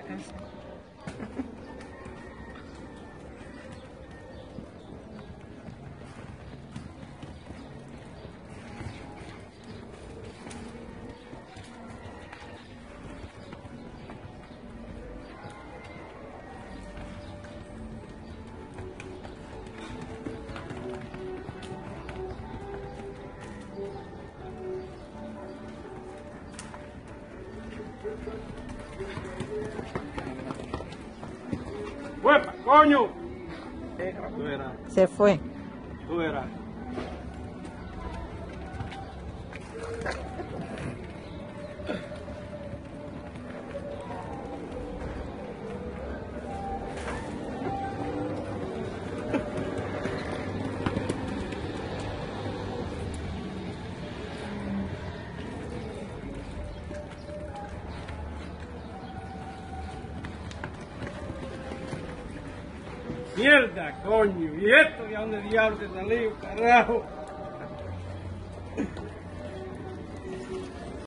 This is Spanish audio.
Eso. ¡Huepa, coño! Tú verás, Se fue. tú verás. Mierda, coño. ¿Y esto de dónde diablo te salió, carajo?